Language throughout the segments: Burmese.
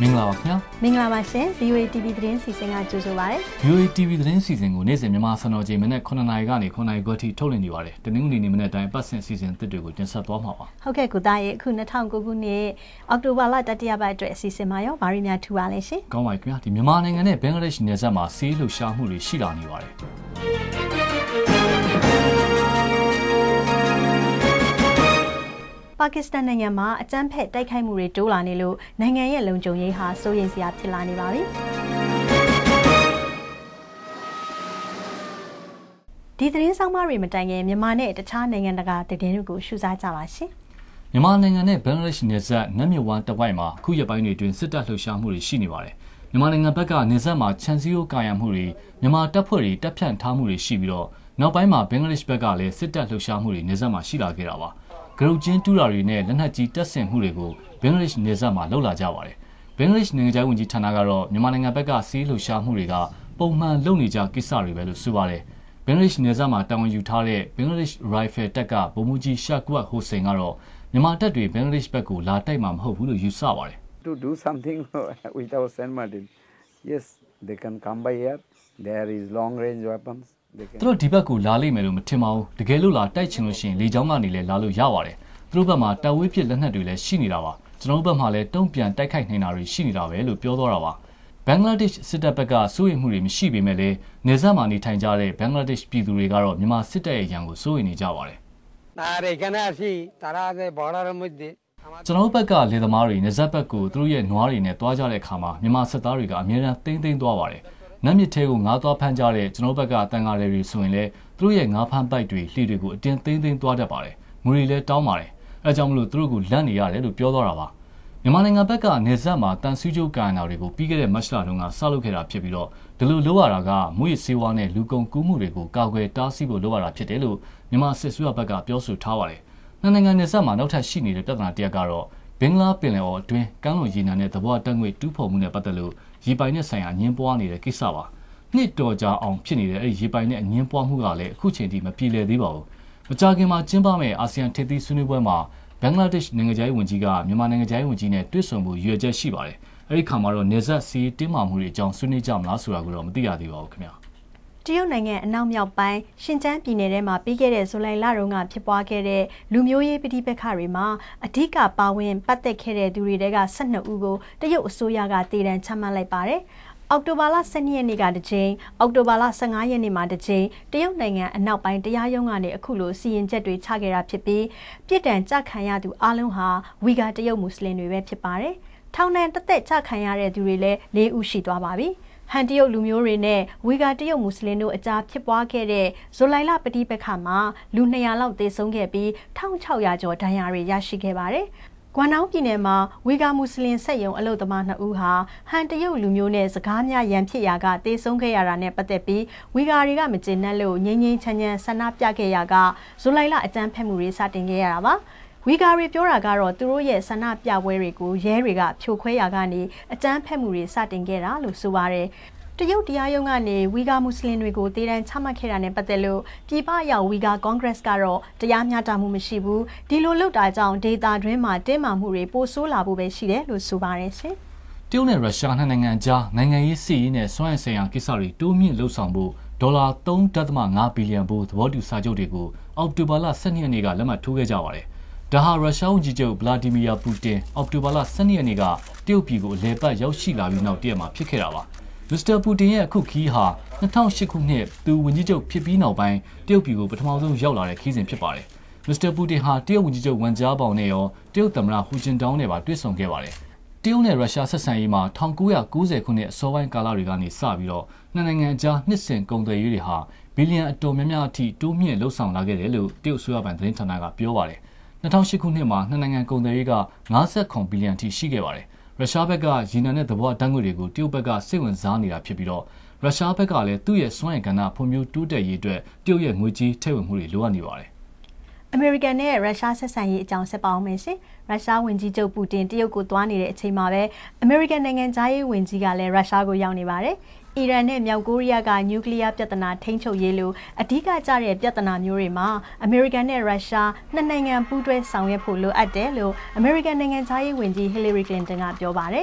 Mingla Wakna Mingla Mashe, VOA TVသတင်းစီစဉ်ကကြိုဆိုပါရစေ VOA TV သတင်းစီစဉ်ကိုနေ့စဉ်မြန်မာစံတော်ချိန်မနေ့9နာရီကနေ9နာရီခွဲထိထုတ်လွှင့်နေပါတယ်။တနင်္ဂနွေနေ့မနေ့တိုင်းပတ်စဉ်စီစဉ်သစ်တွေကိုတင်ဆက်သွားမှာပါ။ဟုတ်ကဲ့ကိုသားရဲ့အခု2009ခုနှစ်အောက်တိုဘာလတတိယပတ်အတွက်အစီအစဉ်မှာရောဗာရီများထူပါလဲရှင်။ကောင်းပါပြီခင်ဗျာဒီမြန်မာနိုင်ငံနဲ့ဘင်္ဂလားဒေ့ရှ်နယ်စပ်မှာစီးလှုပ်ရှားမှုတွေရှိလာနေပါတယ်။ပါကစ္စတန်နိုင်ငံမှာအကြမ်းဖက်တိုက်ခိုက်မှုတွေတိုးလာနေလို့နိုင်ငံရဲ့လုံခြုံရေးဟာစိုးရိမ်စရာဖြစ်လာနေပါပြီ။ဒီသတင်းဆောင်မတွေမတိုင်ခင်မြန်မာနဲ့တခြားနိုင်ငံတကာသတင်းတွေကိုရှုစားကြပါရှင်။မြန်မာနိုင်ငံနဲ့ဘင်္ဂလားဒေ့ရှ်နယ်စပ်နတ်မြဝန်းတဝိုက်မှာခုရက်ပိုင်းတွေအတွင်းစစ်တပ်လှုပ်ရှားမှုတွေရှိနေပါတယ်။မြန်မာနိုင်ငံဘက်ကနယ်စပ်မှာခြံစည်းရိုးကာရံမှုတွေမြန်မာတပ်ဖွဲ့တွေတပ်ဖြန့်ထားမှုတွေရှိပြီးတော့နောက်ပိုင်းမှာဘင်္ဂလားဒေ့ရှ်ဘက်ကလည်းစစ်တပ်လှုပ်ရှားမှုတွေနယ်စပ်မှာရှိလာခဲ့တာပါ။ဂရုချင်းတူရာတွေနဲ့လက်နက်ကြီးတပ်ဆင်မှုတွေကိုဘင်္ဂလားဒေ့ရှ်နယ်စပ်မှာလှုပ်လာကြပါတယ်။ဘင်္ဂလားဒေ့ရှ်နိုင်ငံသားဝန်ကြီးဌာနကတော့မြန်မာနိုင်ငံဘက်ကစီးလှုပ်ရှားမှုတွေကပုံမှန်လုပ်နေကြကိစ္စတွေပဲလို့ဆိုပါတယ်။ဘင်္ဂလားဒေ့ရှ်နယ်စပ်မှာတာဝန်ယူထားတဲ့ဘင်္ဂလားဒေ့ရှ်ရိုင်ဖယ်တပ်ကဗိုလ်မှူးကြီးရှာကွတ်ဟိုစိန်ကတော့မြန်မာတပ်တွေဘင်္ဂလားဒေ့ရှ်ဘက်ကိုလာတိုက်မှာမဟုတ်ဘူးလို့ယူဆပါတယ်။ To do something with our San Martin, yes, they can come by here. There is long range weapons. သူတို့ဒီဘက်ကိုလာလိမ့်မယ်လို့မထင်ပါဘူး။တကယ်လို့လာတိုက်ချင်လို့ရှိရင်လေကြောင်းကနေလည်းလာလို့ရပါတယ်။သူတို့ဘက်မှာတပ်ဝေးပစ်လက်နက်တွေလည်းရှိနေတာပါကျွန်တော်တို့ဘက်မှာလည်းတုံ့ပြန်တိုက်ခိုက်နေတာတွေရှိနေတာပဲလို့ပြောသွားတာပါဘင်္ဂလားဒေ့ရှ်စစ်တပ်ဘက်ကစိုးရိမ်မှုတွေမရှိပေမဲ့လည်းနေဆက်မှာနေထိုင်ကြတဲ့ဘင်္ဂလားဒေ့ရှ်ပြည်သူတွေကတော့မြန်မာစစ်တပ်ရဲ့ရန်ကိုစိုးရိမ်နေကြပါတယ်ကျွန်တော်တို့ဘက်ကလေသမားတွေနေဆက်ဘက်ကိုသူတို့ရဲ့နွားတွေနဲ့တွားကြတဲ့အခါမှာမြန်မာစစ်သားတွေကအမြဲတမ်းသိမ်းသွားပါတယ်နတ်မြစ်ထဲကိုငါးသွားဖမ်းကြတဲ့ကျွန်တော်တို့ဘက်ကတန်ဃာတွေဆိုရင်လည်းသူတို့ရဲ့ငါးဖမ်းပိုက်တွေလှေတွေကိုအတင်းသိမ်းသွားတတ်ပါတယ်ငွေတွေလည်းတောင်းပါတယ်အဲကြောင့်မလို့သူတို့ကိုလန့်နေရတယ်လို့ပြောသွားတာပါမြန်မာနိုင်ငံဘက်ကနေဆက်မှာတန်ဆူးကျိုးကန်နာတွေကိုပြီးခဲ့တဲ့မတ်လတုန်းကစလုပ်ခဲ့တာဖြစ်ပြီးတော့ဒီလိုလုပ်ရတာကမွေးစေဝါနဲ့လူကုန်ကူးမှုတွေကိုကာကွယ်တားဆီးဖို့လုပ်ရတာဖြစ်တယ်လို့မြန်မာစစ်ဆွေးရဘက်ကပြောဆိုထားပါတယ်နှစ်နိုင်ငံနေဆက်မှာနောက်ထပ်ရှိနေတဲ့ပြဿနာတစ်ရပ်ကတော့ဘင်္ဂလားပင်လယ်အော်အတွင်းကမ်းလွန်ရေနံနဲ့သဘောတက်ငွေတူးဖော်မှုနဲ့ပတ်သက်လို့ရေပိုင်နဲ့ဆိုင်ရာအငင်းပွားနေတဲ့ကိစ္စပါနှစ်တော်ကြာအောင်ဖြစ်နေတဲ့အဲဒီရေပိုင်နဲ့အငင်းပွားမှုကလည်းအခုချိန်ထိမပြေလည်သေးပါဘူးမကြာခင်မှာကျင်းပမယ့်အာဆီယံထိပ်သီးဆွေးနွေးပွဲမှာဘင်္ဂလားဒေ့ရှ်နိုင်ငံသားဝန်ကြီးကမြန်မာနိုင်ငံသားဝန်ကြီးနဲ့တွေ့ဆုံဖို့ရည်ရွယ်ချက်ရှိပါတယ်။အဲဒီခါမှာတော့နေဆက်စီးတင်းမာမှုတွေအကြောင်းဆွေးနွေးကြမလားဆိုတာကိုတော့မသိရသေးပါဘူးခင်ဗျာ။တရုတ်နိုင်ငံအနောက်မြောက်ပိုင်းရှင်ကျန်းပြည်နယ်ထဲမှာပြီးခဲ့တဲ့ဇူလိုင်လတုန်းကဖြစ်ပွားခဲ့တဲ့လူမျိုးရေးပဋိပက္ခတွေမှာအဓိကပါဝင်ပတ်သက်ခဲ့တဲ့သူတွေတဲက12ဦးကိုတရုတ်အစိုးရကတည်တံ့ချမှတ်လိုက်ပါတယ်။အောက်တိုဘာလ12ရက်နေ့ကတစ်ကြိမ်အောက်တိုဘာလ15ရက်နေ့မှာတစ်ကြိမ်တရုတ်နိုင်ငံအနောက်ပိုင်းတရားရုံးကနေအခုလိုစီရင်ချက်တွေချခဲ့တာဖြစ်ပြီးပြစ်ဒဏ်ကြခံရသူအလုံးဟာဝီဂါတရုတ်မွတ်စလင်တွေပဲဖြစ်ပါတယ်။ထောင်ဒဏ်တစ်သက်ကြခံရတဲ့သူတွေလည်း4ဦးရှိသွားပါပြီ။ဟန်တရုတ်လူမျိုးတွေနဲ့ဝီဂါတရုတ်မွတ်စလင်တို့အကြားဖြစ်ပွားခဲ့တဲ့ဇူလိုင်လပဋိပက္ခမှာလူ200လောက်သေဆုံးခဲ့ပြီး1600ကျော်ဒဏ်ရာတွေရရှိခဲ့ပါတယ်။ကွမ်နောင်းပြည်နယ်မှာဝီဂါမွတ်စလင်ဆက်ယုံအလုပ်သမား2ဦးဟာဟန်တရုတ်လူမျိုးနဲ့စကားများရန်ဖြစ်ရာကတေဆုံးခဲ့ရတာနဲ့ပတ်သက်ပြီးဝီဂါတွေကမကျေနပ်လို့ငြိမ်းငြိမ်းချမ်းချမ်းဆန္ဒပြခဲ့ရကဇူလိုင်လအကြမ်းဖက်မှုတွေစတင်ခဲ့ရတာပါဝီဂါတွေပြောတာကတော့သူတို့ရဲ့ဆန္ဒပြပွဲတွေကိုရဲတွေကဖြိုခွဲရာကနေအကြမ်းဖက်မှုတွေစတင်ခဲ့တာလို့ဆိုပါတယ်တရုတ်တရားရုံးကနေဝီဂါမွတ်စလင်တွေကိုတည်တံ့ချမှတ်ခဲ့တာနဲ့ပတ်သက်လို့ပြည်ပရောက်ဝီဂါကွန်ဂရက်ကတော့တရားမျှတမှုမရှိဘူးဒီလိုလုပ်တာကြောင့်ဒေတာတွင်းမှာတင်းမာမှုတွေပိုဆိုးလာဖို့ပဲရှိတယ်လို့ဆိုပါတယ်ရှင်တရုတ်နဲ့ရုရှားနှစ်နိုင်ငံကြားနိုင်ငံရေးစစ်ရေးနဲ့စွမ်းအင်ဆိုင်ရာကိစ္စတွေတိုးမြင့်လှုပ်ဆောင်ဖို့ဒေါ်လာ3.5ဘီလီယံဘိုးသဘောတူစာချုပ်တွေကိုအောက်တိုဘာလ12ရက်နေ့ကလက်မှတ်ထိုးခဲ့ကြပါတယ်ဒါဟာရုရှားဝန်ကြီးချုပ်ဗလာဒီမီယာပူတင်အောက်တိုဘာလ12ရက်နေ့ကတရုတ်ပြည်ကိုအလဲပတ်ရောက်ရှိလာပြီးနောက်တရက်မှာဖြစ်ခဲ့တာပါမစ္စတာပူတင်ရဲ့အခုခီးဟာ2008ခုနှစ်သူဝန်ကြီးချုပ်ဖြစ်ပြီးနောက်ပိုင်းတရုတ်ပြည်ကိုပထမဆုံးရောက်လာတဲ့ခီးစဉ်ဖြစ်ပါတယ်။မစ္စတာပူတင်ဟာတရုတ်ဝန်ကြီးချုပ်ဝမ်ဂျားပေါင်နဲ့ရောတရုတ်သမ္မတဟူဂျင်တောင်းနဲ့ပါတွေ့ဆုံခဲ့ပါတယ်။တရုတ်နဲ့ရုရှားဆက်ဆံရေးမှာ1990ခုနှစ်အစောပိုင်းကာလတွေကနေစပြီးတော့နှစ်နိုင်ငံအကြားနှစ်စဉ်ကုန်သွယ်ရေးတွေဟာဘီလီယံအတော်များများအထိတိုးမြင့်လှုပ်ဆောင်လာခဲ့တယ်လို့တရုတ်အစိုးရပိုင်းသတင်းဌာနကပြောပါတယ်။2008ခုနှစ်မှာနှစ်နိုင်ငံကုန်သွယ်ရေးက59ဘီလီယံအထိရှိခဲ့ပါတယ်။ရုရှားဘက်ကရေနံနဲ့သဘောအတန်းငွေတွေကိုတရုတ်ဘက်ကစိတ်ဝင်စားနေတာဖြစ်ပြီးတော့ရုရှားဘက်ကလည်းသူ့ရဲ့စွမ်းအင်ကဏ္ဍဖွံ့ဖြိုးတိုးတက်ရေးအတွက်တရုတ်ရဲ့ငွေကြေးထည့်ဝင်မှုတွေလိုအပ်နေပါတယ်။အမေရိကန်နဲ့ရုရှားဆက်ဆံရေးအကြောင်းဆက်ပါအောင်မယ်ရှင်။ရုရှားဝန်ကြီးချုပ်ပူတင်တရုတ်ကိုသွားနေတဲ့အချိန်မှာပဲအမေရိကန်နိုင်ငံသားရေးဝန်ကြီးကလည်းရုရှားကိုရောက်နေပါတယ်။အီရန်နဲ့မြောက်ကိုရီးယားကနျူကလ িয়ার ပြဿနာထိန်းချုပ်ရေးလိုအဓိကကျတဲ့ပြဿနာမျိုးတွေမှာအမေရိကန်နဲ့ရုရှားနှစ်နိုင်ငံပူးတွဲဆောင်ရွက်ဖို့လိုအပ်တယ်လို့အမေရိကန်နိုင်ငံသားရေးဝန်ကြီးဟီလရီကလင်တန်ကပြောပါတယ်။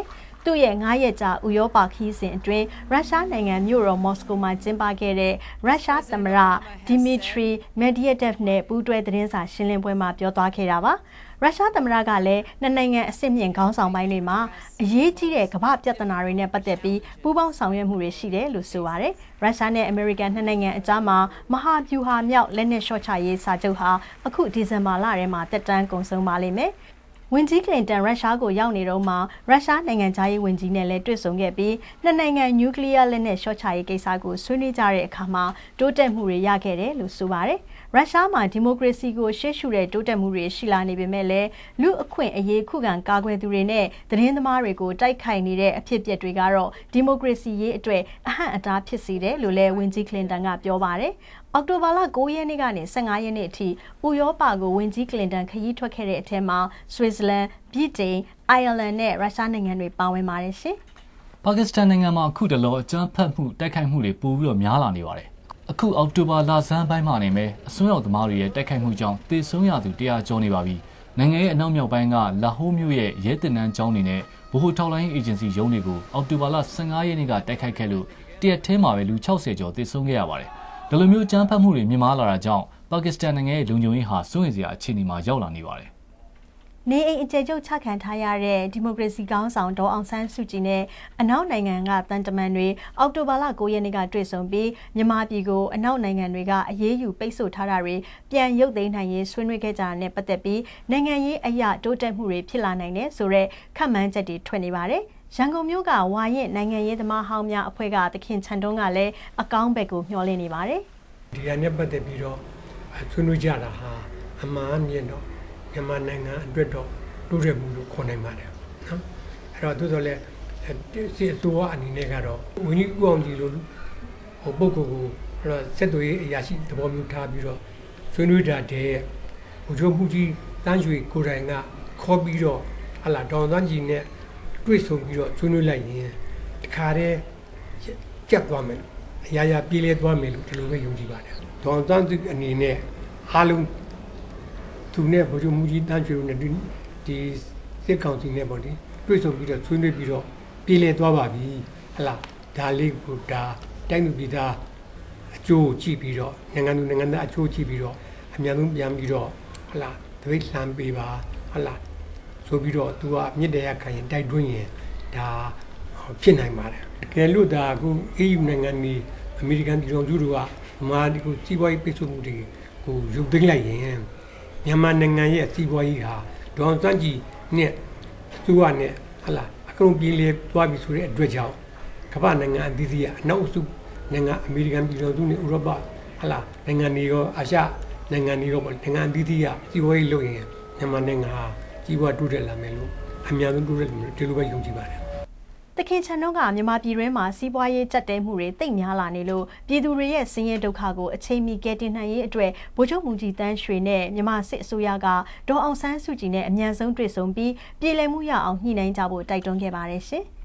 သူ့ရဲ့9ရက်ကြာဥရောပခီးစဉ်အတွင်းရုရှားနိုင်ငံမြို့တော်မော်စကိုမှာကျင်းပခဲ့တဲ့ရုရှားသမ္မတဒီမီထရီမက်ဒီယက်ဒက်ဖ်နဲ့ပူးတွဲသတင်းစာရှင်းလင်းပွဲမှာပြောသွားခဲ့တာပါရုရှားသမ္မတကလည်းနှစ်နိုင်ငံအဆင့်မြင့်ခေါင်းဆောင်ပိုင်းတွေမှာအရေးကြီးတဲ့ကမ္ဘာပြဿနာတွေနဲ့ပတ်သက်ပြီးပူးပေါင်းဆောင်ရွက်မှုတွေရှိတယ်လို့ဆိုပါတယ်ရုရှားနဲ့အမေရိကန်နှစ်နိုင်ငံအကြားမှာမဟာဗျူဟာမြောက်လက်နက်လျှော့ချရေးစာချုပ်ဟာအခုဒီဇင်ဘာလထဲမှာတက်တန်းကုန်ဆုံးပါလိမ့်မယ်ဝန်ကြီးကလင်တန်ရုရှားကိုရောက်နေတော့မှရုရှားနိုင်ငံသားရေးဝန်ကြီးနဲ့လည်းတွေ့ဆုံခဲ့ပြီးနှစ်နိုင်ငံနျူကလ িয়ার လက်နက်လျှော့ချရေးကိစ္စကိုဆွေးနွေးကြတဲ့အခါမှာတိုးတက်မှုတွေရခဲ့တယ်လို့ဆိုပါတယ်ရုရှားမှာဒီမိုကရေစီကိုရှေ့ရှုတဲ့တိုးတက်မှုတွေရှိလာနေပေမဲ့လည်းလူအခွင့်အရေးခုခံကာကွယ်သူတွေနဲ့သတင်းသမားတွေကိုတိုက်ခိုက်နေတဲ့အဖြစ်အပျက်တွေကတော့ဒီမိုကရေစီရေးအတွက်အဟန့်အတားဖြစ်စေတယ်လို့လည်းဝန်ကြီးကလင်တန်ကပြောပါတယ်အောက်တိုဘာလ9ရက်နေ့ကနေ15ရက်နေ့အထိဥရောပကိုဝန်ကြီးကလင်တန်ခရီးထွက်ခဲ့တဲ့အထက်မှာဆွစ်ဇာလန်ဗြိတိန်အိုင်ယာလန်နဲ့ရုရှားနိုင်ငံတွေပါဝင်ပါတယ်ရှင်ပါကစ္စတန်နိုင်ငံမှာအခုတလောအကြမ်းဖက်မှုတိုက်ခိုက်မှုတွေပိုပြီးတော့များလာနေပါတယ်အခုအောက်တိုဘာလဆန်းပိုင်းမှာနေမယ်အစွန်းရောက်သမားတွေရဲ့တိုက်ခိုက်မှုကြောင့်တေဆုံးရသူ100ကျော်နေပါပြီနိုင်ငံရဲ့အနောက်မြောက်ပိုင်းကလာဟိုးမြို့ရဲ့ရဲတင်နန်းကျောင်းတွေနဲ့ဗဟိုထောက်လှမ်းရေးအေဂျင်စီရုံးတွေကိုအောက်တိုဘာလ15ရက်နေ့ကတိုက်ခိုက်ခဲ့လို့တရက်ထဲမှာပဲလူ60ကျော်တေဆုံးခဲ့ရပါတယ်ဒီလိုမျိုးကြမ်းဖက်မှုတွေမြင့်မားလာတာကြောင့်ပါကစ္စတန်နိုင်ငံရဲ့လုံခြုံရေးဟာစိုးရိမ်စရာအခြေအနေမှာရောက်လာနေပါတယ်နေအိမ်အကျယ်ချုပ်ချခံထားရတဲ့ဒီမိုကရေစီခေါင်းဆောင်ဒေါ်အောင်ဆန်းစုကြည်နဲ့အနောက်နိုင်ငံကတန်တမန်တွေအောက်တိုဘာလ9ရက်နေ့ကတွေ့ဆုံပြီးမြန်မာပြည်ကိုအနောက်နိုင်ငံတွေကအရေးယူပိတ်ဆို့ထားတာတွေပြန်ရုပ်သိမ်းနိုင်ရေးဆွေးနွေးခဲ့ကြတာနဲ့ပတ်သက်ပြီးနိုင်ငံရေးအရာတိုးတက်မှုတွေဖြစ်လာနိုင်တယ်ဆိုတဲ့ခန့်မှန်းချက်တွေထွက်နေပါတယ်ရန်ကုန်မြို့ကဝါရင်နိုင်ငံရေးသမားဟောင်းများအဖွဲ့ကသခင်ချန်တုံးကလည်းအကောင်းဘက်ကိုမျှော်လင့်နေပါတယ်ဒီဟာနဲ့ပတ်သက်ပြီးတော့ဆွေးနွေးကြတာဟာအမှန်မြင်တော့မြန်မာနိုင်ငံအတွက်တော့တိုးတက်မှုလို့ခေါ်နိုင်ပါတယ်နော်အဲ့တော့သို့တော်လည်းစစ်အစိုးရအနေနဲ့ကတော့ဝန်ကြီးဦးအောင်ကြည်လိုပုဂ္ဂိုလ်ကိုအဲ့တော့စစ်သွေးအရာရှိသဘောမျိုးထားပြီးတော့ဆွေးနွေးတာတဲ့ဘုချုပ်မှုကြီးတန်းရွှေကိုယ်တိုင်ကခေါ်ပြီးတော့ဟလာဒေါန်သန်းကြီးနဲ့တွေ့ဆုံပြီးတော့ဆွေးနွေးလိုက်ရင်တခါတည်းကြက်သွားမယ်အရာရာပြေးလဲသွားမယ်လို့ဒီလိုပဲယုံကြည်ပါတယ်ဒေါန်သန်းကြီးအနေနဲ့အားလုံးသူနဲ့ဘုချုပ်မှုကြီးတန်းရွှေတို့နဲ့ဒီစစ်ကောင်စီနဲ့ပေါ့လေတွေ့ဆုံပြီးတော့ဆွေးနွေးပြီးတော့ပြေးလဲသွားပါပြီဟလာဒါလေးကိုဒါတိုင်းလူပြည်သားအကျိုးကြည့်ပြီးတော့နိုင်ငံသူနိုင်ငံသားအကျိုးကြည့်ပြီးတော့အများဆုံးပြန်ပြီးတော့ဟလာတပိတ်လှမ်းပေးပါဟလာဆိုပြီးတော့သူကမြစ်တရားခံရင်တိုက်တွန်းရင်ဒါဖြစ်နိုင်ပါတယ်တကယ်လို့ဒါအခု EU နိုင်ငံတွေအမေရိကန်ပြည်ထောင်စုတို့ကမာဒီကိုစီးပွားရေးပိတ်ဆို့မှုတွေကိုရုပ်သိမ်းလိုက်ရင်မြန်မာနိုင်ငံရဲ့စီးပွားရေးဟာဒေါန်စန်းကြီးနဲ့သူကနဲ့ဟလာအကုန်ပြေးလေသွားပြီဆိုတဲ့အတွက်ကြောင့်ကမ္ဘာနိုင်ငံအသီးသီးကအနောက်အစုနိုင်ငံအမေရိကန်ပြည်ထောင်စုနဲ့ဥရောပဟလာနိုင်ငံတွေရောအာရှနိုင်ငံတွေရောနိုင်ငံအသီးသီးကစီးပွားရေးလုပ်ရင်မြန်မာနိုင်ငံဟာကြီးပွားတိုးတက်လာမယ်လို့အများဆုံးတိုးတက်လာမယ်ဒီလိုပဲယုံကြည်ပါတယ်တခင်ချန်တို့ကမြန်မာပြည်တွင်းမှာစီးပွားရေးကြက်တဲမှုတွေတိတ်များလာနေလို့ပြည်သူတွေရဲ့ဆင်းရဲဒုက္ခကိုအချိန်မီကယ်တင်နိုင်ရေးအတွက်ဗိုလ်ချုပ်မူကြီးတန်းရွှေနဲ့မြန်မာစစ်အစိုးရကဒေါ်အောင်ဆန်းစုကြည်နဲ့အမြန်ဆုံးတွေ့ဆုံပြီးပြည်လည်မှုရအောင်ညှိနှိုင်းကြဖို့တိုက်တွန်းခဲ့ပါတယ်ရှင်။